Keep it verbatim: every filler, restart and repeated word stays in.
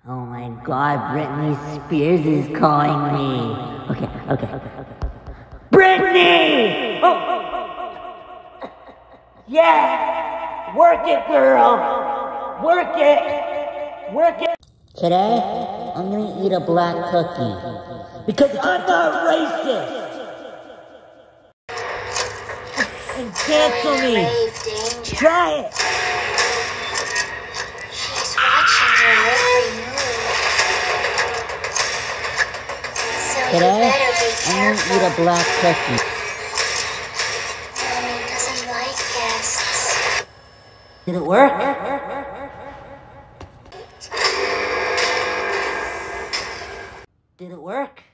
Oh my god, Britney Spears is calling me. Okay, okay, okay, okay. Britney! Oh. Yeah! Work it, girl! Work it! Work it! Today, I'm gonna eat a black cookie. Because I'm not racist! And cancel me! Try it! She's watching your every move. So Today, you better be I'm careful. gonna eat a black cookie. Mommy doesn't like guests. Did it work? Did it work?